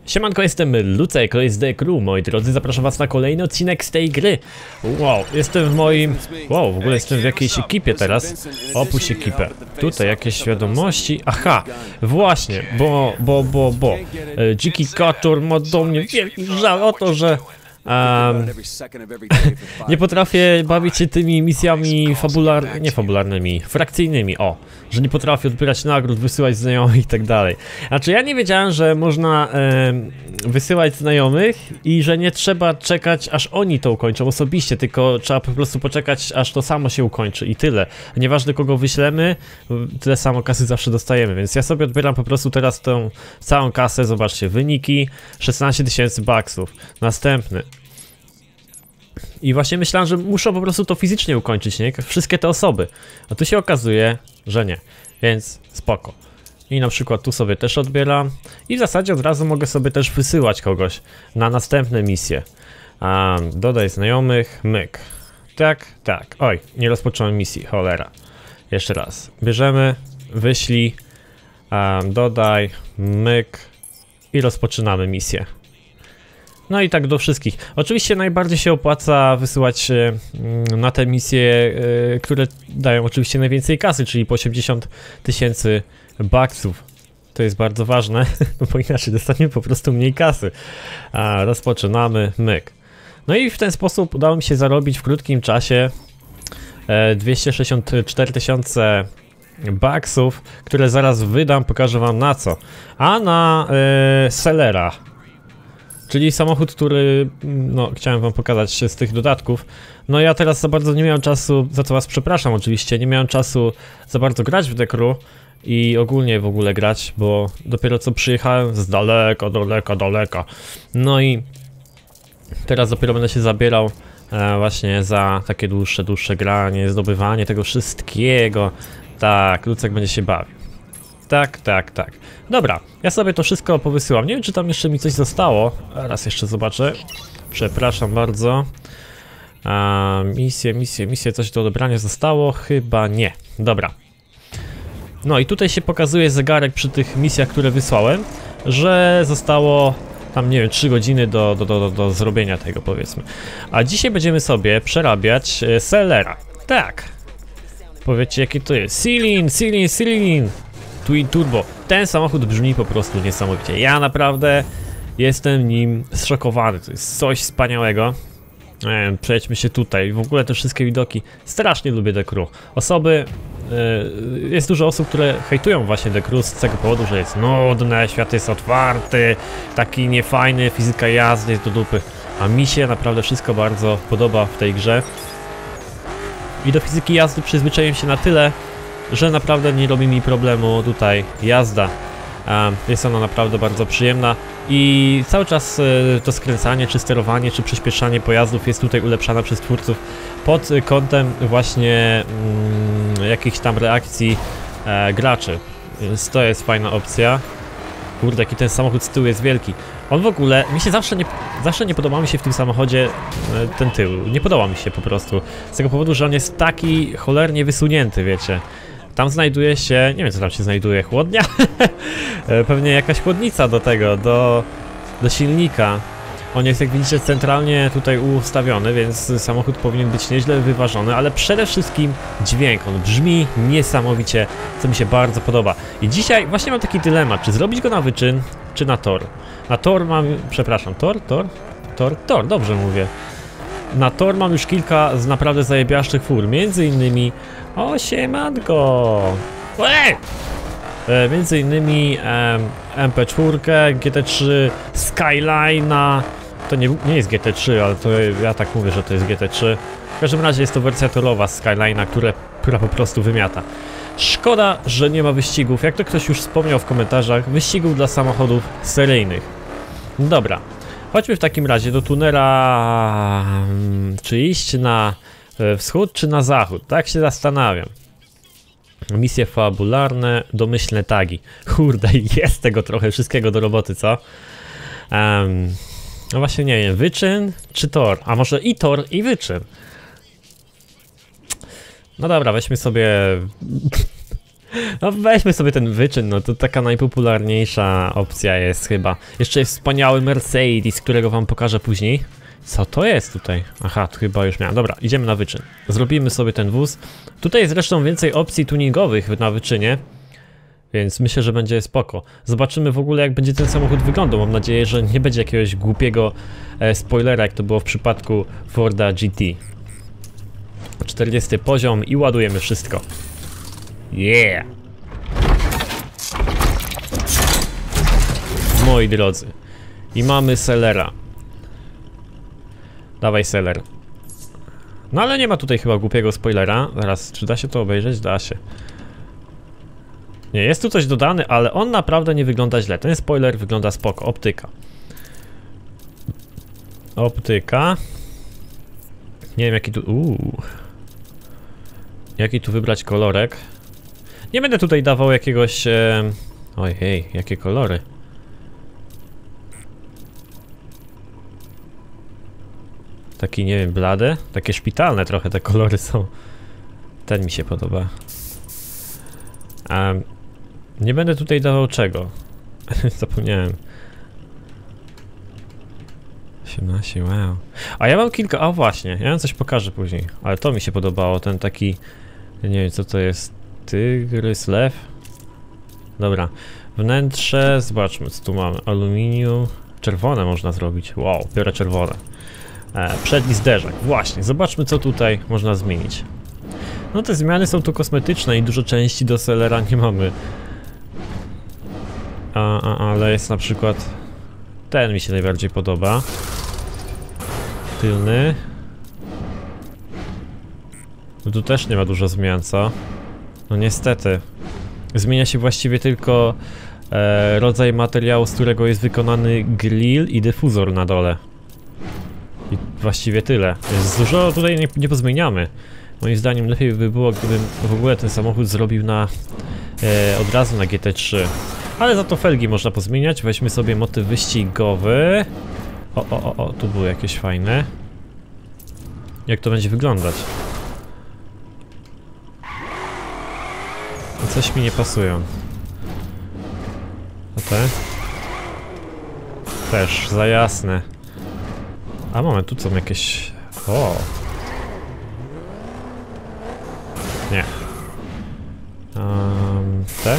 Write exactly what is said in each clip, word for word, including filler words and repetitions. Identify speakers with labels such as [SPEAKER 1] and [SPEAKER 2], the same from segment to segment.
[SPEAKER 1] Siemanko, jestem Lucek, to jest The Crew, moi drodzy, zapraszam was na kolejny odcinek z tej gry. Wow, jestem w moim... Wow, w ogóle jestem w jakiejś ekipie teraz. Opuść ekipę. Tutaj jakieś wiadomości. Aha, właśnie, bo, bo, bo, bo. E, Dziki Kaczor ma do mnie wielki żal o to, że... Um, nie potrafię bawić się tymi misjami fabularnymi, nie fabularnymi, frakcyjnymi, o, że nie potrafię odbierać nagród, wysyłać znajomych i tak dalej. Znaczy ja nie wiedziałem, że można e, wysyłać znajomych i że nie trzeba czekać, aż oni to ukończą osobiście, tylko trzeba po prostu poczekać, aż to samo się ukończy i tyle. Nieważne kogo wyślemy, tyle samo kasy zawsze dostajemy, więc ja sobie odbieram po prostu teraz tą całą kasę, zobaczcie, wyniki, szesnaście tysięcy baksów, następny. I właśnie myślałem, że muszą po prostu to fizycznie ukończyć, nie? Wszystkie te osoby. A tu się okazuje, że nie. Więc spoko. I na przykład tu sobie też odbieram. I w zasadzie od razu mogę sobie też wysyłać kogoś na następne misje. Um, dodaj znajomych, myk. Tak, tak. Oj, nie rozpocząłem misji, cholera. Jeszcze raz. Bierzemy, wyślij, um, dodaj, myk i rozpoczynamy misję. No i tak do wszystkich. Oczywiście najbardziej się opłaca wysyłać e, na te misje, e, które dają oczywiście najwięcej kasy, czyli po osiemdziesiąt tysięcy baksów. To jest bardzo ważne, bo inaczej dostaniemy po prostu mniej kasy. A, rozpoczynamy, myk. No i w ten sposób udało mi się zarobić w krótkim czasie e, dwieście sześćdziesiąt cztery tysiące baksów, które zaraz wydam, pokażę wam na co. A na e, sellera. Czyli samochód, który, no, chciałem wam pokazać z tych dodatków. No ja teraz za bardzo nie miałem czasu, za co was przepraszam oczywiście, nie miałem czasu za bardzo grać w The Crew i ogólnie w ogóle grać, bo dopiero co przyjechałem z daleka, daleka, daleka. No i teraz dopiero będę się zabierał e, właśnie za takie dłuższe, dłuższe granie, zdobywanie tego wszystkiego. Tak, Lucek będzie się bawił. Tak, tak, tak. Dobra, ja sobie to wszystko powysyłam. Nie wiem, czy tam jeszcze mi coś zostało. Raz jeszcze zobaczę. Przepraszam bardzo. A, misje, misje, misje, coś do odebrania zostało? Chyba nie. Dobra. No i tutaj się pokazuje zegarek przy tych misjach, które wysłałem, że zostało tam, nie wiem, trzy godziny do, do, do, do, do zrobienia tego, powiedzmy. A dzisiaj będziemy sobie przerabiać e, sellera. Tak. Powiecie, jaki to jest? Celine, Celine, Celine. Twin Turbo. Ten samochód brzmi po prostu niesamowicie. Ja naprawdę jestem nim zszokowany. To jest coś wspaniałego. E, przejdźmy się tutaj. W ogóle te wszystkie widoki. Strasznie lubię The Crew. Osoby... E, jest dużo osób, które hejtują właśnie The Crew z tego powodu, że jest nudne, świat jest otwarty, taki niefajny, fizyka jazdy jest do dupy. A mi się naprawdę wszystko bardzo podoba w tej grze. I do fizyki jazdy przyzwyczaiłem się na tyle, że naprawdę nie robi mi problemu tutaj jazda. Um, jest ona naprawdę bardzo przyjemna i cały czas y, to skręcanie, czy sterowanie, czy przyspieszanie pojazdów jest tutaj ulepszane przez twórców pod kątem właśnie mm, jakichś tam reakcji e, graczy. Więc to jest fajna opcja. Kurde, jaki ten samochód z tyłu jest wielki. On w ogóle, mi się zawsze nie, zawsze nie podoba mi się w tym samochodzie e, ten tył. Nie podoba mi się po prostu. Z tego powodu, że on jest taki cholernie wysunięty, wiecie. Tam znajduje się, nie wiem co tam się znajduje, chłodnia? Pewnie jakaś chłodnica do tego, do, do silnika. On jest, jak widzicie, centralnie tutaj ustawiony, więc samochód powinien być nieźle wyważony, ale przede wszystkim dźwięk, on brzmi niesamowicie, co mi się bardzo podoba. I dzisiaj właśnie mam taki dylemat, czy zrobić go na wyczyn, czy na tor. Na tor mam, przepraszam, tor, tor, tor, tor, dobrze mówię. Na tor mam już kilka z naprawdę zajebiaszczych fur, między innymi... O, siemanko! Eee! E, między innymi e, M P cztery, G T trzy, Skyline'a. To nie, nie jest G T trzy, ale to ja tak mówię, że to jest G T trzy. W każdym razie jest to wersja torowa Skyline'a, które, która po prostu wymiata. Szkoda, że nie ma wyścigów. Jak to ktoś już wspomniał w komentarzach, wyścigów dla samochodów seryjnych. Dobra. Chodźmy w takim razie do tunera, czy iść na wschód, czy na zachód, tak się zastanawiam. Misje fabularne, domyślne tagi. Kurde, jest tego trochę wszystkiego do roboty, co? Um, no właśnie nie wiem, wyczyn czy tor? A może i tor, i wyczyn? No dobra, weźmy sobie... No weźmy sobie ten wyczyn, no to taka najpopularniejsza opcja jest chyba. Jeszcze jest wspaniały Mercedes, którego wam pokażę później. Co to jest tutaj? Aha, tu chyba już miałem. Dobra, idziemy na wyczyn. Zrobimy sobie ten wóz. Tutaj jest zresztą więcej opcji tuningowych na wyczynie. Więc myślę, że będzie spoko. Zobaczymy w ogóle, jak będzie ten samochód wyglądał. Mam nadzieję, że nie będzie jakiegoś głupiego e, spoilera, jak to było w przypadku Forda G T. czterdziesty poziom i ładujemy wszystko. Yeah! Moi drodzy. I mamy Sellera. Dawaj Seller. No ale nie ma tutaj chyba głupiego spoilera. Zaraz, czy da się to obejrzeć? Da się. Nie, jest tu coś dodane, ale on naprawdę nie wygląda źle. Ten spoiler wygląda spoko. Optyka. Optyka. Nie wiem jaki tu... Uuu. Jaki tu wybrać kolorek. Nie będę tutaj dawał jakiegoś... E... Oj, hej, jakie kolory. Taki, nie wiem, blady. Takie szpitalne trochę te kolory są. Ten mi się podoba. Um, nie będę tutaj dawał czego. Zapomniałem. osiemnaście, wow. A ja mam kilka, a właśnie, ja wam coś pokażę później. Ale to mi się podobało, ten taki... Nie wiem co to jest. Tygrys, lew. Dobra. Wnętrze, zobaczmy co tu mamy. Aluminium. Czerwone można zrobić. Wow, biorę czerwone. E, przedni zderzak, właśnie, zobaczmy co tutaj można zmienić. No te zmiany są tu kosmetyczne i dużo części do Sellera nie mamy. A, a, ale jest na przykład... Ten mi się najbardziej podoba. Tylny. No tu też nie ma dużo zmian, co? No niestety. Zmienia się właściwie tylko e, rodzaj materiału, z którego jest wykonany grill i dyfuzor na dole. I właściwie tyle. Jest dużo tutaj nie, nie pozmieniamy. Moim zdaniem lepiej by było, gdybym w ogóle ten samochód zrobił na e, od razu na G T trzy. Ale za to felgi można pozmieniać. Weźmy sobie motyw wyścigowy. O, o, o, o, tu były jakieś fajne. Jak to będzie wyglądać? No coś mi nie pasują. A te? Też, za jasne. A moment, tu są jakieś... O! Nie. Um, te?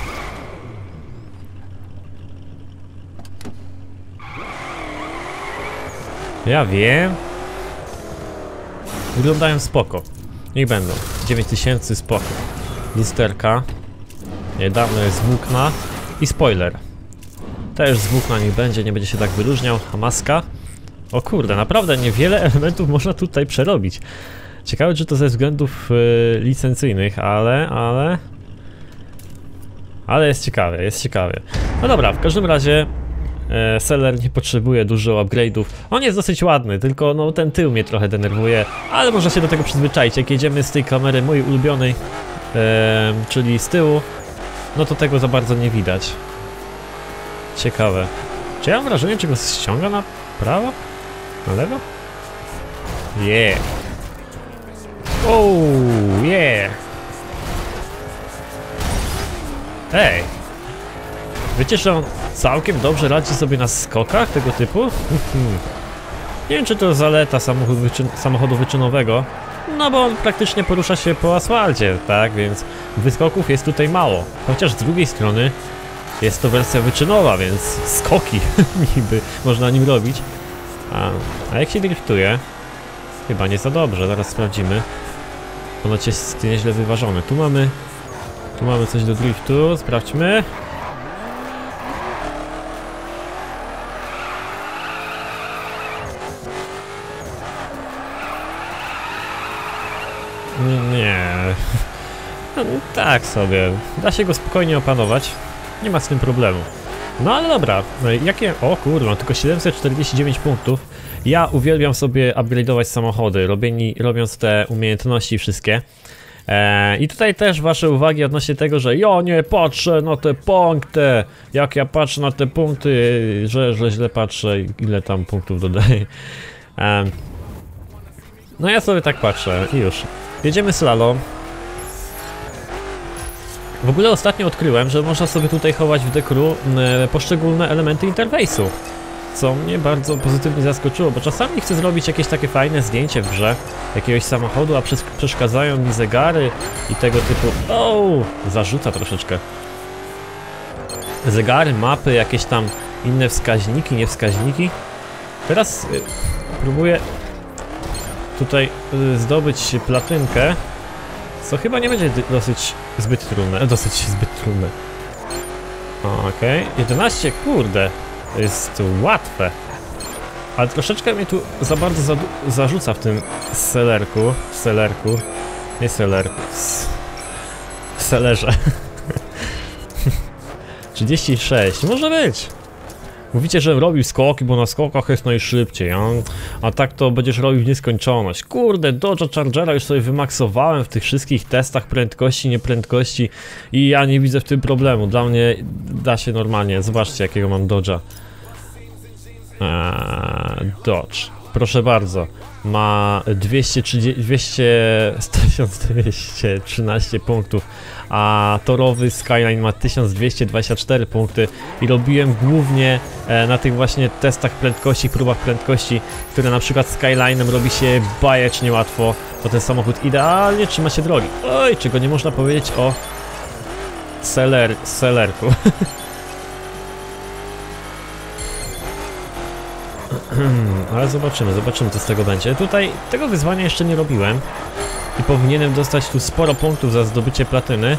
[SPEAKER 1] Ja wiem. Wyglądają spoko. Niech będą. dziewięć tysięcy spoko. Lusterka. Niedawno jest z włókna. I spoiler. Też z włókna niech będzie, nie będzie się tak wyróżniał. A maska? O kurde, naprawdę niewiele elementów można tutaj przerobić. Ciekawe, czy to ze względów yy, licencyjnych, ale, ale... Ale jest ciekawe, jest ciekawie. No dobra, w każdym razie e, Seller nie potrzebuje dużo upgrade'ów. On jest dosyć ładny, tylko no ten tył mnie trochę denerwuje, ale można się do tego przyzwyczaić. Jak jedziemy z tej kamery mojej ulubionej, e, czyli z tyłu, no to tego za bardzo nie widać. Ciekawe. Czy ja mam wrażenie, czy go ściąga na prawo? Na lewo? Yeah. Oh, yeah. Ej! Wiecie, że on całkiem dobrze radzi sobie na skokach tego typu? Nie wiem, czy to zaleta samochodu, wyczyn samochodu wyczynowego, no bo on praktycznie porusza się po asfalcie, tak? Więc wyskoków jest tutaj mało. Chociaż z drugiej strony jest to wersja wyczynowa, więc skoki niby można nim robić. A, a jak się driftuje? Chyba nie za dobrze, zaraz sprawdzimy. Ponoć jest nieźle wyważony. Tu mamy... Tu mamy coś do driftu, sprawdźmy. Nie. No, tak sobie. Da się go spokojnie opanować. Nie ma z tym problemu. No ale dobra. Jakie... O kurwa, tylko siedemset czterdzieści dziewięć punktów. Ja uwielbiam sobie upgrade'ować samochody, robieni, robiąc te umiejętności wszystkie. Eee, I tutaj też wasze uwagi odnośnie tego, że ja nie patrzę na te punkty, jak ja patrzę na te punkty, że, że źle patrzę, ile tam punktów dodaję. Eee, no ja sobie tak patrzę i już. Jedziemy slalom. W ogóle ostatnio odkryłem, że można sobie tutaj chować w Dekru e, poszczególne elementy interfejsu. Co mnie bardzo pozytywnie zaskoczyło, bo czasami chcę zrobić jakieś takie fajne zdjęcie w grze jakiegoś samochodu, a przez, przeszkadzają mi zegary i tego typu... O, zarzuca troszeczkę. Zegary, mapy, jakieś tam inne wskaźniki, nie wskaźniki. Teraz y, próbuję tutaj y, zdobyć platynkę, co chyba nie będzie dosyć zbyt trudne, dosyć zbyt trudne. Okej, okay. jedenaście, kurde, to jest łatwe. Ale troszeczkę mnie tu za bardzo za, zarzuca w tym selerku, selerku, nie selerku, selerze. trzydzieści sześć, może być. Mówicie, że robił skoki, bo na skokach jest najszybciej, a, a tak to będziesz robił w nieskończoność. Kurde, Dodge'a Chargera już sobie wymaksowałem w tych wszystkich testach prędkości, nieprędkości i ja nie widzę w tym problemu. Dla mnie da się normalnie. Zobaczcie, jakiego mam Dodge'a. Eee, Dodge, proszę bardzo, ma dwieście trzydzieści, dwieście, tysiąc dwieście trzynaście punktów, a torowy Skyline ma tysiąc dwieście dwadzieścia cztery punkty i robiłem głównie e, na tych właśnie testach prędkości, próbach prędkości, które na przykład Skyline'em robi się bajecznie łatwo, bo ten samochód idealnie trzyma się drogi. Oj, czego nie można powiedzieć o seler, selerku. Ale zobaczymy, zobaczymy co z tego będzie. Tutaj tego wyzwania jeszcze nie robiłem i powinienem dostać tu sporo punktów za zdobycie platyny.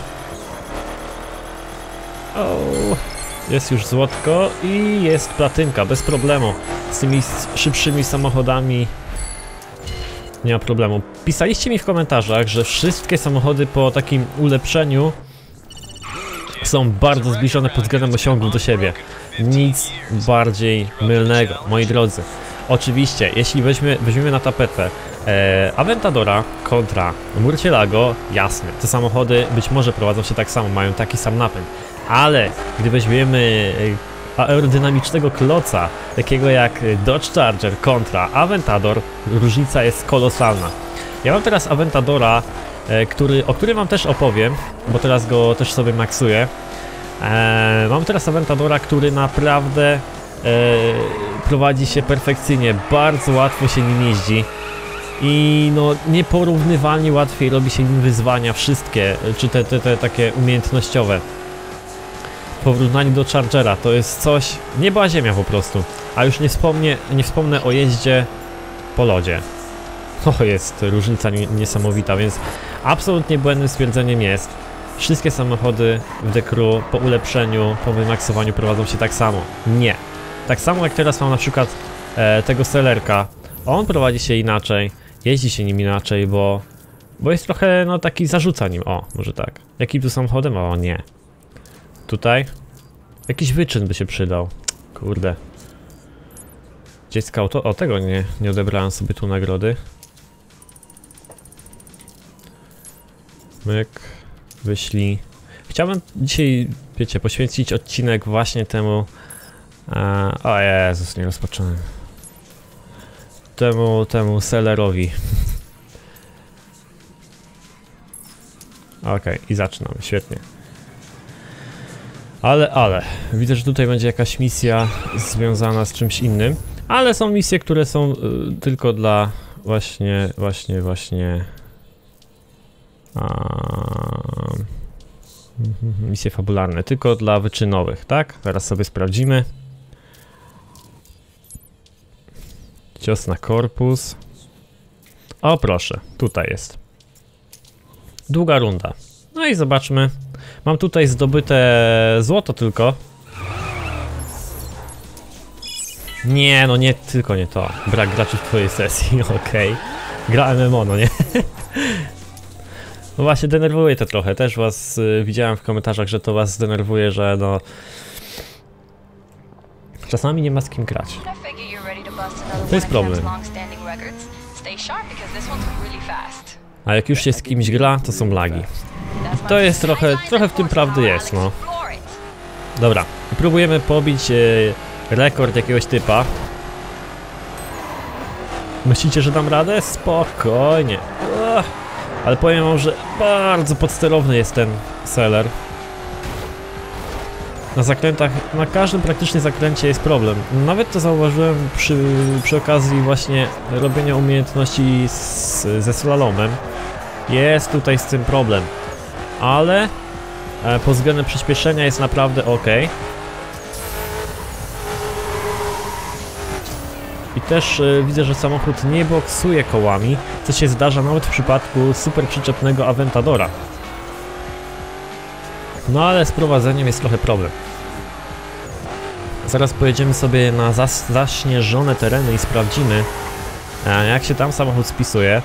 [SPEAKER 1] O, jest już złotko i jest platynka, bez problemu. Z tymi szybszymi samochodami nie ma problemu. Pisaliście mi w komentarzach, że wszystkie samochody po takim ulepszeniu są bardzo zbliżone pod względem osiągów do siebie. Nic bardziej mylnego, moi drodzy. Oczywiście, jeśli weźmie, weźmiemy na tapetę e, Aventadora kontra Murcielago, jasne, te samochody być może prowadzą się tak samo, mają taki sam napęd, ale gdy weźmiemy e, aerodynamicznego kloca, takiego jak Dodge Charger kontra Aventador, różnica jest kolosalna. Ja mam teraz Aventadora, e, który, o którym wam też opowiem, bo teraz go też sobie maksuję. Eee, mam teraz Aventadora, który naprawdę e, prowadzi się perfekcyjnie, bardzo łatwo się nim jeździ i no nieporównywalnie łatwiej robi się nim wyzwania wszystkie, czy te, te, te takie umiejętnościowe. W porównaniu do Chargera to jest coś, nieba ziemia po prostu, a już nie wspomnę, nie wspomnę o jeździe po lodzie. To jest różnica niesamowita, więc absolutnie błędnym stwierdzeniem jest: wszystkie samochody w Dekru po ulepszeniu, po wymaksowaniu prowadzą się tak samo. Nie. Tak samo jak teraz mam na przykład e, tego selerka. On prowadzi się inaczej, jeździ się nim inaczej, bo bo jest trochę, no taki zarzuca nim. O, może tak. Jakim tu samochodem? O nie. Tutaj? Jakiś wyczyn by się przydał. Kurde. Dziecko auto? O, tego nie, nie odebrałem sobie tu nagrody. Myk. Wyślij. Chciałbym dzisiaj, wiecie, poświęcić odcinek właśnie temu... E, o Jezus, nie rozpocząłem. Temu, temu sellerowi. Okej, okay, i zaczynamy, świetnie. Ale, ale, widzę, że tutaj będzie jakaś misja związana z czymś innym. Ale są misje, które są y, tylko dla właśnie, właśnie, właśnie... A, misje fabularne, tylko dla wyczynowych, tak? Teraz sobie sprawdzimy. Cios na korpus. O proszę, tutaj jest. Długa runda. No i zobaczmy. Mam tutaj zdobyte złoto tylko. Nie, no nie, tylko nie to. Brak graczy w twojej sesji, okej. Okay. Gra M M O, no nie? No właśnie, denerwuje to trochę, też was y, widziałem w komentarzach, że to was denerwuje, że no... Czasami nie ma z kim grać. To jest problem. A jak już się z kimś gra, to są lagi. To jest trochę, trochę w tym prawdy jest, no. Dobra, próbujemy pobić y, rekord jakiegoś typa. Myślicie, że dam radę? Spokojnie. Uch. Ale powiem wam, że bardzo podsterowny jest ten seller. Na zakrętach, na każdym praktycznie zakręcie jest problem. Nawet to zauważyłem przy, przy okazji właśnie robienia umiejętności z, ze slalomem. Jest tutaj z tym problem. Ale e, pod względem przyspieszenia jest naprawdę ok. I też e, widzę, że samochód nie boksuje kołami, co się zdarza nawet w przypadku super przyczepnego Aventadora. No ale z prowadzeniem jest trochę problem. Zaraz pojedziemy sobie na zas zaśnieżone tereny i sprawdzimy, e, jak się tam samochód spisuje.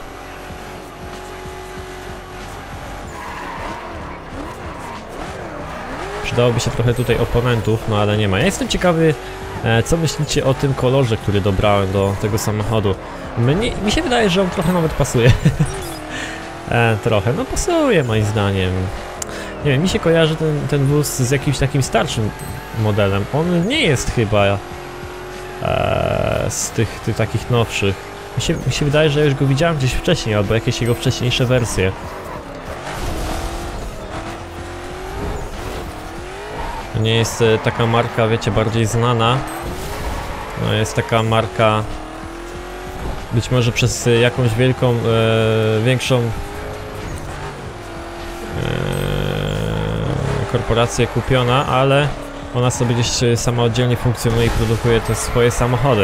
[SPEAKER 1] Przydałoby się trochę tutaj oponentów, no ale nie ma. Ja jestem ciekawy, e, co myślicie o tym kolorze, który dobrałem do tego samochodu. Mnie, mi się wydaje, że on trochę nawet pasuje. e, trochę, no pasuje moim zdaniem. Nie wiem, mi się kojarzy ten, ten wóz z jakimś takim starszym modelem. On nie jest chyba e, z tych, tych takich nowszych. Mi się, mi się wydaje, że już go widziałem gdzieś wcześniej, albo jakieś jego wcześniejsze wersje. To nie jest e, taka marka, wiecie, bardziej znana. No, jest taka marka być może przez e, jakąś wielką, e, większą e, korporację kupiona, ale ona sobie gdzieś samodzielnie funkcjonuje i produkuje te swoje samochody.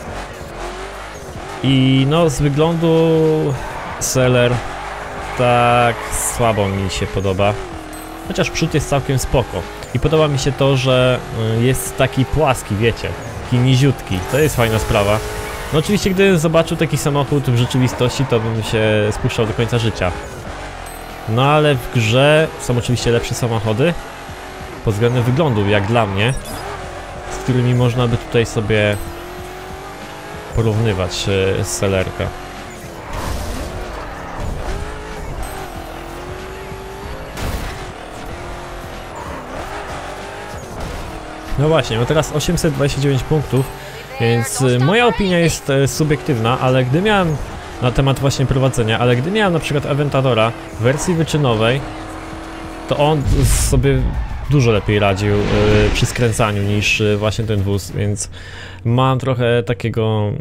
[SPEAKER 1] I no z wyglądu Seller tak słabo mi się podoba. Chociaż przód jest całkiem spoko. I podoba mi się to, że jest taki płaski, wiecie, taki niziutki. To jest fajna sprawa. No oczywiście gdybym zobaczył taki samochód w rzeczywistości, to bym się spuszczał do końca życia. No ale w grze są oczywiście lepsze samochody pod względem wyglądu, jak dla mnie, z którymi można by tutaj sobie porównywać e, Sellerka. No właśnie, no teraz osiemset dwadzieścia dziewięć punktów, więc e, moja opinia jest e, subiektywna, ale gdy miałem na temat właśnie prowadzenia, ale gdy miałem na przykład Aventadora w wersji wyczynowej, to on sobie dużo lepiej radził yy, przy skręcaniu niż yy, właśnie ten wóz, więc mam trochę takiego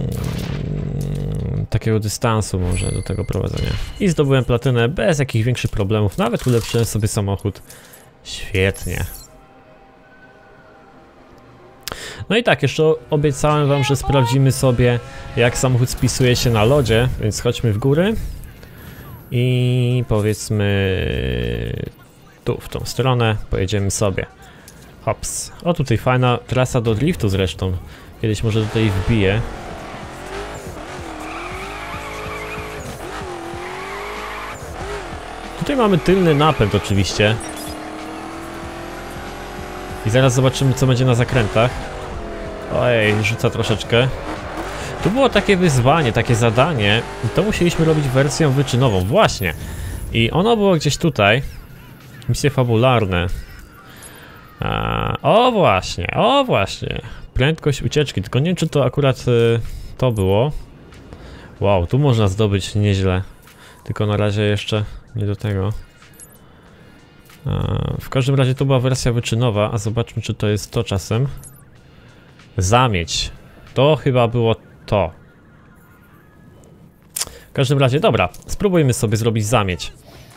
[SPEAKER 1] yy, takiego dystansu może do tego prowadzenia. I zdobyłem platynę bez jakichś większych problemów, nawet ulepszyłem sobie samochód. Świetnie. No i tak, jeszcze obiecałem wam, że sprawdzimy sobie, jak samochód spisuje się na lodzie, więc chodźmy w góry i powiedzmy tu, w tą stronę, pojedziemy sobie. Hops. O, tutaj fajna trasa do driftu zresztą. Kiedyś może tutaj wbiję. Tutaj mamy tylny napęd oczywiście. I zaraz zobaczymy, co będzie na zakrętach. Ojej, rzuca troszeczkę. Tu było takie wyzwanie, takie zadanie. I to musieliśmy robić wersją wyczynową, właśnie. I ono było gdzieś tutaj. Misje fabularne. A, o właśnie, o właśnie. Prędkość ucieczki, tylko nie wiem, czy to akurat y, to było. Wow, tu można zdobyć nieźle. Tylko na razie jeszcze nie do tego. A, w każdym razie to była wersja wyczynowa, a zobaczmy, czy to jest to czasem. Zamieć. To chyba było to. W każdym razie, dobra, spróbujmy sobie zrobić zamieć.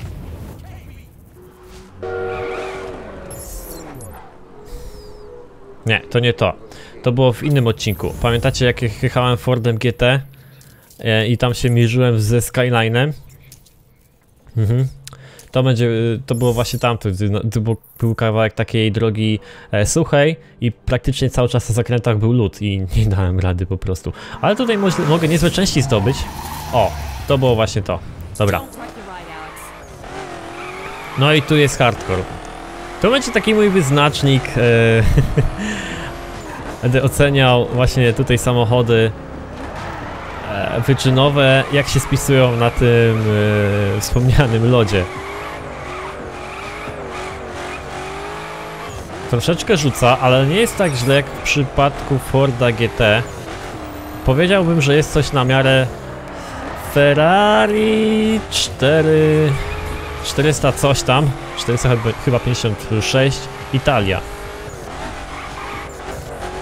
[SPEAKER 1] Nie, to nie to. To było w innym odcinku. Pamiętacie, jak jechałem Fordem G T e, i tam się mierzyłem ze Skyline'em? Mhm. To będzie, to było właśnie tamto, to był, był kawałek takiej drogi e, suchej i praktycznie cały czas na zakrętach był lód i nie dałem rady po prostu. Ale tutaj mo mogę niezłe części zdobyć. O, to było właśnie to. Dobra. No i tu jest hardcore. To będzie taki mój wyznacznik. E, będę oceniał właśnie tutaj samochody e, wyczynowe, jak się spisują na tym e, wspomnianym lodzie. Troszeczkę rzuca, ale nie jest tak źle jak w przypadku Forda G T. Powiedziałbym, że jest coś na miarę Ferrari cztery... czterysta coś tam, czterysta chyba pięćdziesiąt sześć, Italia.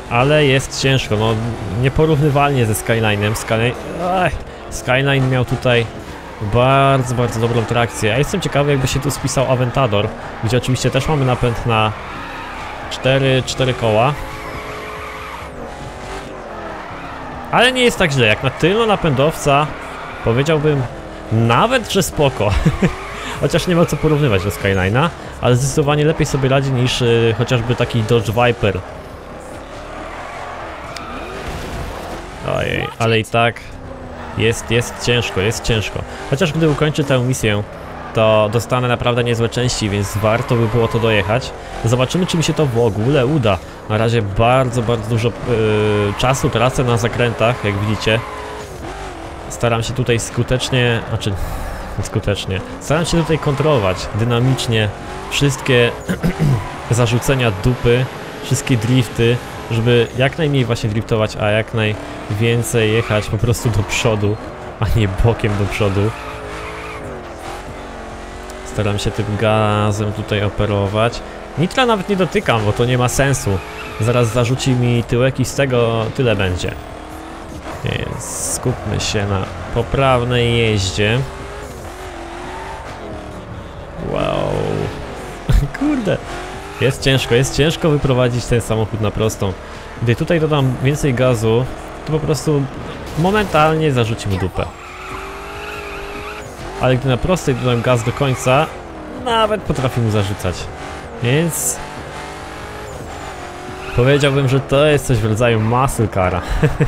[SPEAKER 1] ale jest ciężko, no nieporównywalnie ze Skyline'em. Skyline... Ech, Skyline miał tutaj bardzo, bardzo dobrą trakcję. Ja jestem ciekawy, jakby się tu spisał Aventador, gdzie oczywiście też mamy napęd na cztery, cztery koła. Ale nie jest tak źle, jak na tylno-napędowca powiedziałbym nawet, że spoko. Chociaż nie ma co porównywać do Skyline'a, ale zdecydowanie lepiej sobie radzi niż y, chociażby taki Dodge Viper. Ojej, ale i tak jest, jest ciężko, jest ciężko. Chociaż gdy ukończę tę misję, to dostanę naprawdę niezłe części, więc warto by było to dojechać. Zobaczymy, czy mi się to w ogóle uda. Na razie bardzo, bardzo dużo yy, czasu tracę na zakrętach, jak widzicie. Staram się tutaj skutecznie, znaczy skutecznie, staram się tutaj kontrolować dynamicznie wszystkie zarzucenia dupy, wszystkie drifty, żeby jak najmniej właśnie driftować, a jak najwięcej jechać po prostu do przodu, a nie bokiem do przodu. Staram się tym gazem tutaj operować. Nitra nawet nie dotykam, bo to nie ma sensu. Zaraz zarzuci mi tyłek i z tego tyle będzie. Więc skupmy się na poprawnej jeździe. Wow. Kurde. Jest ciężko, jest ciężko wyprowadzić ten samochód na prostą. Gdy tutaj dodam więcej gazu, to po prostu momentalnie zarzuci mu dupę. Ale gdy na prostej dodam gaz do końca, nawet potrafi mu zarzucać. Więc powiedziałbym, że to jest coś w rodzaju muscle cara.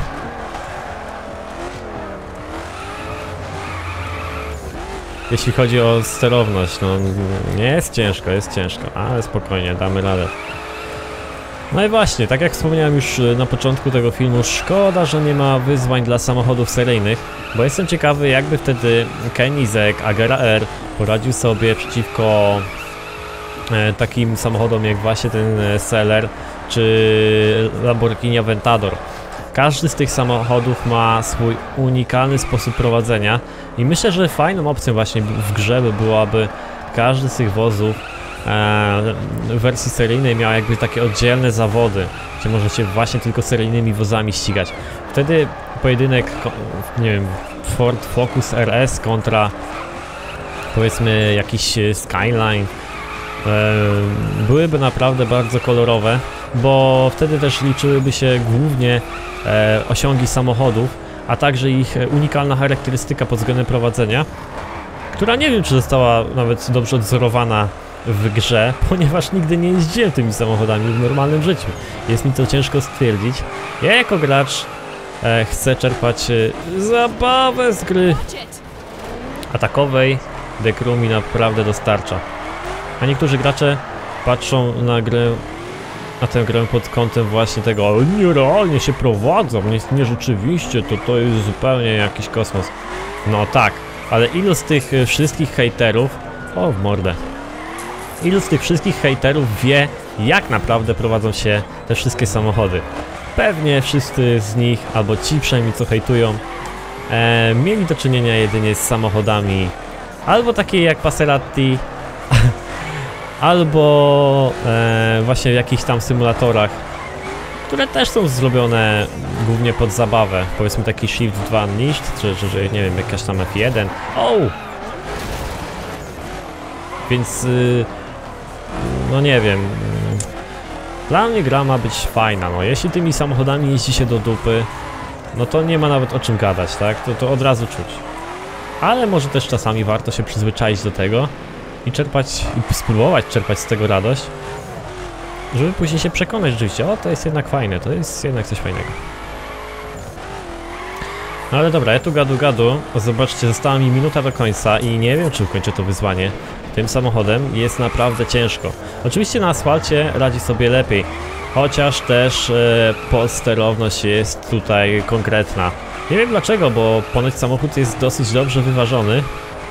[SPEAKER 1] Jeśli chodzi o sterowność, no nie jest ciężko, jest ciężko, ale spokojnie, damy radę. No i właśnie, tak jak wspomniałem już na początku tego filmu, szkoda, że nie ma wyzwań dla samochodów seryjnych, bo jestem ciekawy, jakby wtedy Koenigsegg Agera R poradził sobie przeciwko e, takim samochodom jak właśnie ten Seller czy Lamborghini Aventador. Każdy z tych samochodów ma swój unikalny sposób prowadzenia i myślę, że fajną opcją właśnie w grze by było, aby każdy z tych wozów e, w wersji seryjnej miał jakby takie oddzielne zawody, gdzie możecie właśnie tylko seryjnymi wozami ścigać. Wtedy pojedynek, nie wiem, Ford Focus R S kontra powiedzmy jakiś Skyline e, byłyby naprawdę bardzo kolorowe, bo wtedy też liczyłyby się głównie e, osiągi samochodów, a także ich unikalna charakterystyka pod względem prowadzenia, która nie wiem, czy została nawet dobrze odzorowana w grze, ponieważ nigdy nie jeździłem tymi samochodami w normalnym życiu. Jest mi to ciężko stwierdzić. Ja jako gracz e, chcę czerpać e, zabawę z gry, a takowej The Crew mi naprawdę dostarcza. A niektórzy gracze patrzą na grę na tę grę pod kątem właśnie tego, ale nierealnie się prowadzą, nie, nie rzeczywiście, to to jest zupełnie jakiś kosmos. No tak, ale ilu z tych wszystkich hejterów, o w mordę, ilu z tych wszystkich hejterów wie, jak naprawdę prowadzą się te wszystkie samochody? Pewnie wszyscy z nich, albo ci przynajmniej co hejtują, e, mieli do czynienia jedynie z samochodami albo takie jak Passerati, albo e, właśnie w jakichś tam symulatorach, które też są zrobione głównie pod zabawę. Powiedzmy taki Shift dwa Unleashed, czy, czy, czy nie wiem, jakaś tam F jeden. O! Więc y, no nie wiem. Dla mnie gra ma być fajna, no jeśli tymi samochodami jeździ się do dupy, no to nie ma nawet o czym gadać, tak? To, to od razu czuć. Ale może też czasami warto się przyzwyczaić do tego i czerpać, i spróbować czerpać z tego radość, żeby później się przekonać rzeczywiście, o to jest jednak fajne, to jest jednak coś fajnego. No ale dobra, ja tu gadu gadu, zobaczcie, została mi minuta do końca i nie wiem, czy ukończę to wyzwanie. Tym samochodem jest naprawdę ciężko. Oczywiście na asfalcie radzi sobie lepiej, chociaż też e, podsterowność jest tutaj konkretna. Nie wiem dlaczego, bo ponoć samochód jest dosyć dobrze wyważony.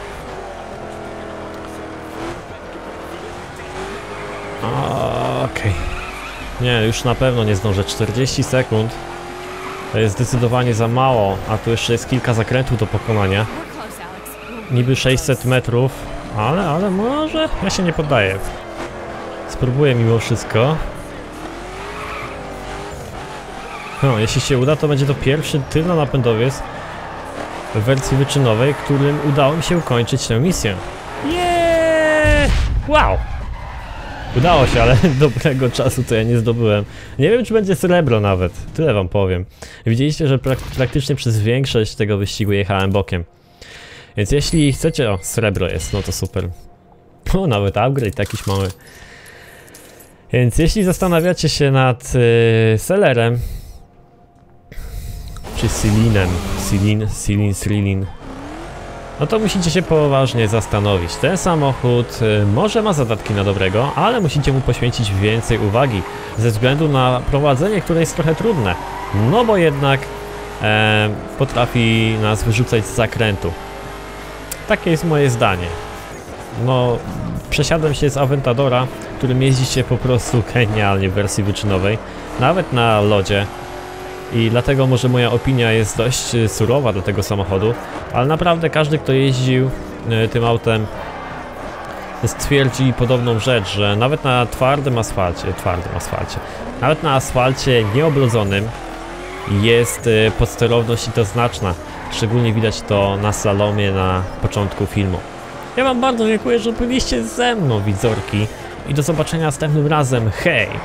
[SPEAKER 1] Okej. Okay. Nie, już na pewno nie zdążę. czterdzieści sekund. To jest zdecydowanie za mało, a tu jeszcze jest kilka zakrętów do pokonania. Niby sześćset metrów, ale, ale może... Ja się nie poddaję. Spróbuję mimo wszystko. No, jeśli się uda, to będzie to pierwszy tylnonapędowiec w wersji wyczynowej, którym udało mi się ukończyć tę misję. Jeee! Wow! Udało się, ale dobrego czasu to ja nie zdobyłem. Nie wiem, czy będzie srebro nawet, tyle wam powiem. Widzieliście, że prak praktycznie przez większość tego wyścigu jechałem bokiem. Więc jeśli chcecie... O, srebro jest, no to super. O, nawet upgrade jakiś mały. Więc jeśli zastanawiacie się nad yy, Sellerem, czy Silinem, Silin, Silin, Silin, no to musicie się poważnie zastanowić. Ten samochód y, może ma zadatki na dobrego, ale musicie mu poświęcić więcej uwagi ze względu na prowadzenie, które jest trochę trudne. No bo jednak e, potrafi nas wyrzucać z zakrętu. Takie jest moje zdanie. No, przesiadłem się z Aventadora, którym jeździcie po prostu genialnie w wersji wyczynowej, nawet na lodzie. I dlatego może moja opinia jest dość y, surowa do tego samochodu, ale naprawdę każdy, kto jeździł y, tym autem, stwierdzi podobną rzecz, że nawet na twardym asfalcie, twardym asfalcie, nawet na asfalcie nieoblodzonym jest y, podsterowność i to znaczna. Szczególnie widać to na slalomie na początku filmu. Ja wam bardzo dziękuję, że byliście ze mną, widzorki, i do zobaczenia następnym razem. Hej!